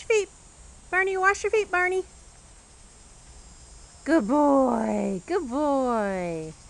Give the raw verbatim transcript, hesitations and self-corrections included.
Wash your feet. Barney, wash your feet, Barney. Good boy. Good boy.